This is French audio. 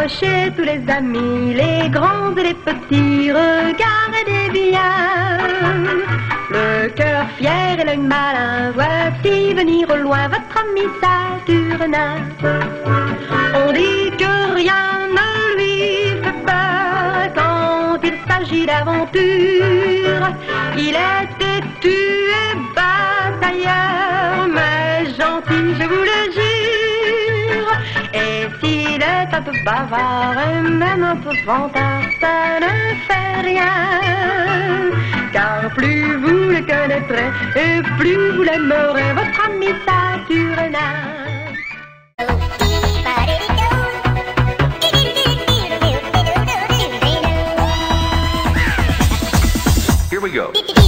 chez tous les amis, les grands et les petits, regardez bien. Le cœur fier et l'œil malin, voici venir au loin votre ami Saturnin. On dit que rien ne lui fait peur quand il s'agit d'aventure. Il est têtu et batailleur, mais gentil, je vous le jure. Et s'il est un peu bavard et même un peu vantard, ça ne fait rien. Car plus vous le connaîtrez et plus vous l'aimerez, votre ami Saturnin. Here we go.